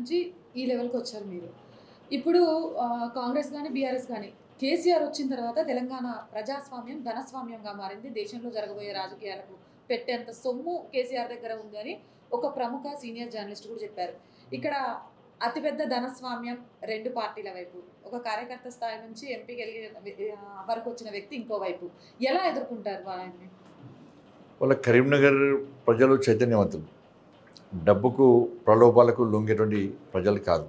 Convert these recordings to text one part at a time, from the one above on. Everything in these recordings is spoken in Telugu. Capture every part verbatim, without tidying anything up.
నుంచి ఈ లెవెల్‌కి వచ్చారు మీరు. ఇప్పుడు ఆహ్, కాంగ్రెస్ గాని, బీఆర్ఎస్ గాని కేసీఆర్ వచ్చిన తర్వాత తెలంగాణ ప్రజాస్వామ్యం ధనస్వామ్యంగా మారింది. దేశంలో జరగబోయే రాజకీయాలకు పెట్టేంత సొమ్ము కేసీఆర్ దగ్గర ఉందని ఒక ప్రముఖ సీనియర్ జర్నలిస్ట్ కూడా చెప్పారు. ఇక్కడ అతిపెద్ద ధనస్వామ్యం రెండు పార్టీల వైపు. ఒక కార్యకర్త స్థాయి నుంచి ఎంపీకి ఎదిగే ఆహ్, వరకు వచ్చిన వ్యక్తి ఇంకో వైపు. ఎలా ఎదుర్కొంటారు వాళ్ళని? వాళ్ళ కరీంనగర్ ప్రజలు చైతన్యవంతులు. డబ్బుకు ప్రలోభాలకు లొంగేటువంటి ప్రజలు కాదు.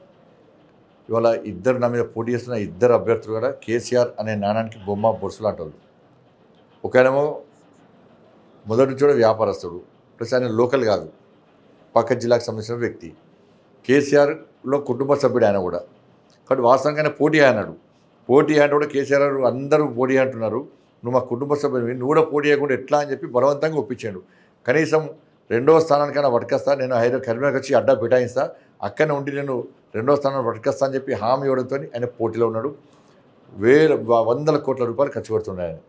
ఇవాళ ఇద్దరు నా మీద పోటీ చేస్తున్న ఇద్దరు అభ్యర్థులు కూడా కేసీఆర్ అనే నాణానికి బొమ్మ బొరుసు లాంటి. ఒకనేమో మొదటి నుంచి కూడా వ్యాపారస్తుడు, ప్లస్ ఆయన లోకల్ కాదు, పక్క జిల్లాకు సంబంధించిన వ్యక్తి. కేసీఆర్లో కుటుంబ సభ్యుడు ఆయన కూడా. కాబట్టి వాస్తవంగానే పోటీ అన్నాడు. పోటీ అంటే కూడా కేసీఆర్ అందరూ పోటీ అంటున్నారు, నువ్వు మా కుటుంబ సభ్యుడివి, నువ్వు కూడా పోటీ చేయకుండా ఎట్లా అని చెప్పి బలవంతంగా ఒప్పించాడు. కనీసం రెండవ స్థానానికైనా పట్టుకొస్తా, నేను హైదరాబాద్ కరీంనగర్ వచ్చి అడ్డా పిటాయిస్తా, అక్కడనే ఉండి నేను రెండవ స్థానాన్ని పట్టుకొస్తా అని చెప్పి హామీ ఇవ్వడంతో ఆయన పోటీలో ఉన్నాడు. వేల వందల కోట్ల రూపాయలు ఖర్చు పెడుతున్నాడు ఆయన.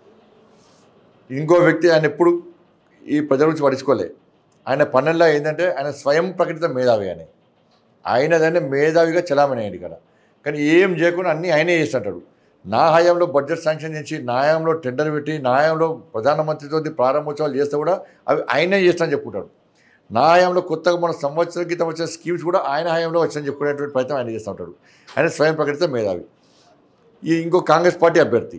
ఇంకో వ్యక్తి ఆయన ఎప్పుడు ఈ ప్రజల గురించి పట్టించుకోలే. ఆయన పన్నెండులో ఏంటంటే ఆయన స్వయం ప్రకటిత మేధావి అని, ఆయన దాన్ని మేధావిగా చలామణి అయ్యాడు ఇక్కడ. కానీ ఏం చేయకుండా అన్నీ ఆయనే చేస్తుంటాడు. నా హయాంలో బడ్జెట్ శాంక్షన్ చేసి, నా హయాంలో టెండర్ పెట్టి, నా హయాంలో ప్రధానమంత్రితో ప్రారంభోత్సవాలు చేస్తే కూడా అవి ఆయనే చేస్తానని చెప్పుకుంటాడు. నా హయాంలో కొత్తగా మన సంవత్సరం క్రితం వచ్చిన స్కీమ్స్ కూడా ఆయన హయాంలో వచ్చాయని చెప్పుకునేటువంటి ప్రయత్నం ఆయన చేస్తూ ఉంటాడు. ఆయన స్వయం ప్రకటిత మేధావి. ఈ ఇంకో కాంగ్రెస్ పార్టీ అభ్యర్థి,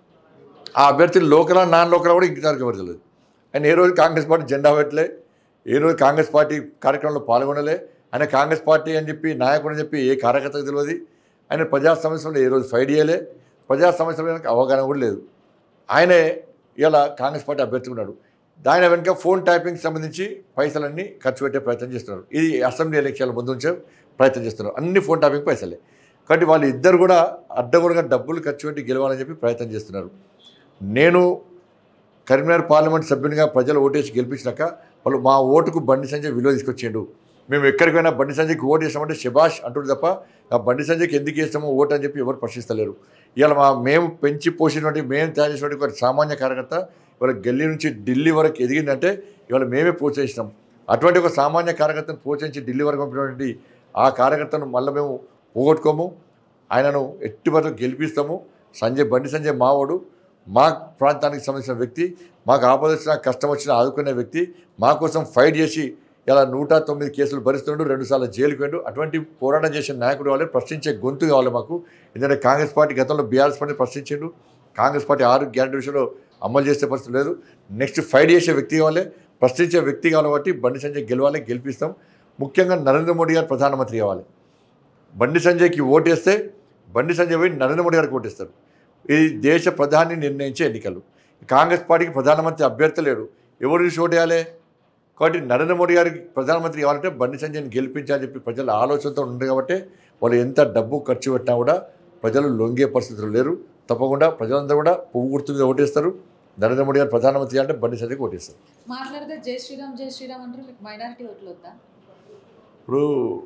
ఆ అభ్యర్థి లోకల్ నాన్ లోకల్ కూడా ఇంతవరకు ఎవరు తెలియదు. ఆయన ఏ రోజు కాంగ్రెస్ పార్టీ జెండా పెట్టలే, ఏ రోజు కాంగ్రెస్ పార్టీ కార్యక్రమంలో పాల్గొనలే. ఆయన కాంగ్రెస్ పార్టీ అని చెప్పి నాయకుడు అని చెప్పి ఏ కార్యకర్తకు తెలియదు. ఆయన ప్రజా సమస్యలు ఏ రోజు ఫైట్ చేయలే, ప్రజా సమస్యల మీద అవగాహన కూడా లేదు. ఆయనే ఇలా కాంగ్రెస్ పార్టీ అభ్యర్థి ఉన్నాడు. దాని వెనుక ఫోన్ ట్యాపింగ్కి సంబంధించి పైసలన్నీ ఖర్చు పెట్టే ప్రయత్నం చేస్తున్నారు. ఇది అసెంబ్లీ ఎలక్షన్ల ముందు ఉంచే ప్రయత్నం చేస్తున్నారు. అన్ని ఫోన్ ట్యాపింగ్ పైసలే. కాబట్టి వాళ్ళు ఇద్దరు కూడా అడ్డగోలుగా డబ్బులు ఖర్చు పెట్టి గెలవాలని చెప్పి ప్రయత్నం చేస్తున్నారు. నేను కరీంనగర్ పార్లమెంట్ సభ్యునిగా ప్రజలు ఓటేసి గెలిపించినాక వాళ్ళు మా ఓటుకు బండి సంజయ్ విలువ తీసుకొచ్చిండు. మేము ఎక్కడికైనా బండి సంజయ్కి ఓటు వేసామంటే శభాష్ అంటుంది తప్ప ఆ బండి సంజయ్కి ఎందుకు వేస్తామో ఓటు అని చెప్పి ఎవరు ప్రశ్నిస్తలేరు. ఇవాళ మా మేము పెంచి పోసినటువంటి మేము తయారు చేసినటువంటి ఒక సామాన్య కార్యకర్త ఇవాళ గల్లీ నుంచి ఢిల్లీ వరకు ఎదిగిందంటే ఇవాళ మేమే ప్రోత్సహిస్తాం. అటువంటి ఒక సామాన్య కార్యకర్తను ప్రోత్సహించి ఢిల్లీ వరకు పంపినటువంటి ఆ కార్యకర్తను మళ్ళీ మేము పోగొట్టుకోము. ఆయనను ఎట్టి వరకు గెలిపిస్తాము. సంజయ్ బండి సంజయ్ మావాడు, మా ప్రాంతానికి సంబంధించిన వ్యక్తి, మాకు ఆపద వచ్చినా కష్టం వచ్చినా ఆదుకునే వ్యక్తి, మా కోసం ఫైట్ చేసి ఇలా నూట తొమ్మిది కేసులు భరిస్తుండు, రెండుసార్లు జైలుకి వెళ్ళు. అటువంటి పోరాటం చేసిన నాయకుడు కావాలి, ప్రశ్నించే గొంతు కావాలి మాకు. ఎందుకంటే కాంగ్రెస్ పార్టీ గతంలో బీఆర్ఎస్ పార్టీ ప్రశ్నించిండు, కాంగ్రెస్ పార్టీ ఆరు గ్యారెంటీ విషయంలో అమలు చేసే పరిస్థితి లేదు. నెక్స్ట్ ఫైట్ చేసే వ్యక్తి కావాలి, ప్రశ్నించే వ్యక్తి కావాలి. కాబట్టి బండి సంజయ్ గెలవాలి, గెలిపిస్తాం. ముఖ్యంగా నరేంద్ర మోడీ గారు ప్రధానమంత్రి కావాలి. బండి సంజయ్కి ఓటేస్తే బండి సంజయ్ పోయి నరేంద్ర మోడీ గారికి ఓటేస్తారు. ఇది దేశ ప్రధాని నిర్ణయించే ఎన్నికలు. కాంగ్రెస్ పార్టీకి ప్రధానమంత్రి అభ్యర్థి లేడు, ఎవరు చూసి ఓటేయాలి? కాబట్టి నరేంద్ర మోడీ గారికి ప్రధానమంత్రి కావాలంటే బండి సంజయ్ని గెలిపించాలని చెప్పి ప్రజల ఆలోచనతో ఉంది. కాబట్టి వాళ్ళు ఎంత డబ్బు ఖర్చు పెట్టినా కూడా ప్రజలు లొంగే పరిస్థితులు లేరు. తప్పకుండా ప్రజలందరూ కూడా పువ్వు గుర్తు మీద ఓటేస్తారు. నరేంద్ర మోడీ గారు ప్రధానమంత్రి అంటే బండి సంజయ్కి ఓటేస్తారు. మాట్లాడితే జై శ్రీరామ్ జై శ్రీరామ్ అంటారు, మీకు మైనారిటీ ఓట్లు వద్దా? ఇప్పుడు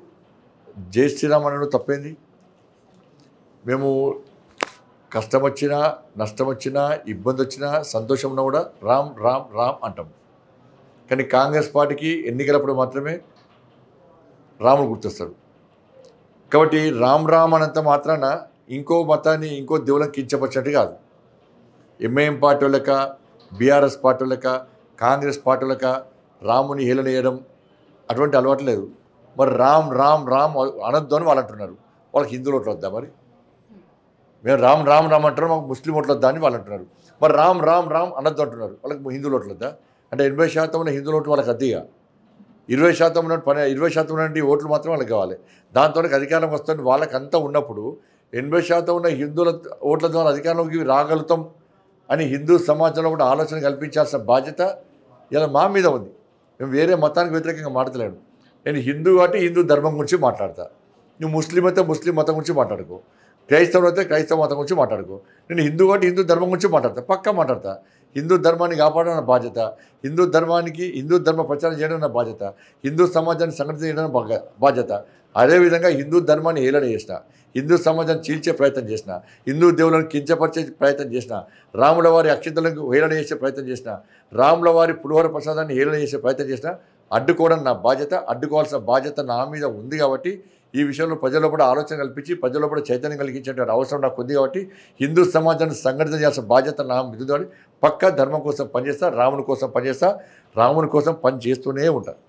జై శ్రీరామ్ అనడం తప్పేంది? మేము కష్టం వచ్చినా నష్టం వచ్చినా ఇబ్బంది వచ్చినా సంతోషం ఉన్నా కూడా రామ్ రామ్ రామ్ అంటాం. కానీ కాంగ్రెస్ పార్టీకి ఎన్నికలప్పుడు మాత్రమే రాముడు గుర్తొస్తాడు. కాబట్టి రామ్ రామ్ అనంత మాత్రాన ఇంకో మతాన్ని ఇంకో దేవుళ్ళని కించపరిచినట్టు కాదు. ఎంఐఎం పార్టీ లెక్క, బీఆర్ఎస్ పార్టీ లెక్క, కాంగ్రెస్ పార్టీ లెక్క రాముని హేళన చేయడం అటువంటి అలవాటు లేదు. మరి రామ్ రామ్ రామ్ అనొద్దు అని వాళ్ళు అంటున్నారు. వాళ్ళకి హిందువులు ఓట్లు వద్దా? మరి మేము రామ్ రామ్ రామ్ అంటున్నారు, మాకు ముస్లిం ఓట్లు వద్దా అని వాళ్ళు అంటున్నారు. మరి రామ్ రామ్ రామ్ అనొద్దు అంటున్నారు, వాళ్ళకి హిందువులు ఓట్లు వద్దా? అంటే ఎనభై శాతం ఉన్న హిందువుల ఓట్లు వాళ్ళకి అద్దెగా, ఇరవై శాతం ఉన్న పని ఇరవై శాతం ఉన్నటువంటి ఓట్లు మాత్రం వాళ్ళకి కావాలి. దాంతో అధికారం వస్తుంది వాళ్ళకి అంతా ఉన్నప్పుడు ఎనభై శాతం ఉన్న హిందువుల ఓట్ల ద్వారా అధికారంలోకి రాగలుగుతాం అని హిందూ సమాజంలో కూడా ఆలోచన కల్పించాల్సిన బాధ్యత ఇలా మా మీద ఉంది. మేము వేరే మతానికి వ్యతిరేకంగా మాట్లాడలేను. నేను హిందూ కాబట్టి హిందూ ధర్మం గురించి మాట్లాడతా, నువ్వు ముస్లిం అయితే ముస్లిం మతం గురించి మాట్లాడుకో, క్రైస్తవులు అయితే క్రైస్తవ మతం గురించి మాట్లాడుకో. నేను హిందూ కాబట్టి హిందూ ధర్మం గురించి మాట్లాడతా, పక్కా మాట్లాడతా. హిందూ ధర్మాన్ని కాపాడడం నా బాధ్యత, హిందూ ధర్మానికి హిందూ ధర్మ ప్రచారం చేయడం నా బాధ్యత, హిందూ సమాజాన్ని సంఘటిత చేయడం బాధ్యత. అదేవిధంగా హిందూ ధర్మాన్ని హేళన చేసిన, హిందూ సమాజాన్ని చీల్చే ప్రయత్నం చేసిన, హిందూ దేవులను కించపరిచే ప్రయత్నం చేసిన, రాముల వారి అక్షింతలకు హేళన చేసే ప్రయత్నం చేసిన, రాముల వారి పులిహోర ప్రసాదాన్ని హేళన చేసే ప్రయత్నం చేసిన అడ్డుకోవడం నా బాధ్యత, అడ్డుకోవాల్సిన బాధ్యత నా మీద ఉంది కాబట్టి ఈ విషయంలో ప్రజల్లో కూడా ఆలోచన కల్పించి ప్రజల్లో కూడా చైతన్యం కలిగించేటువంటి అవసరం నాకు ఉంది కాబట్టి హిందూ సమాజాన్ని సంఘటిత చేయాల్సిన బాధ్యత నా మీద ఉంది. పక్కా ధర్మం కోసం పనిచేస్తా, రాముని కోసం పనిచేస్తా, రాముని కోసం పని చేస్తూనే ఉంటా.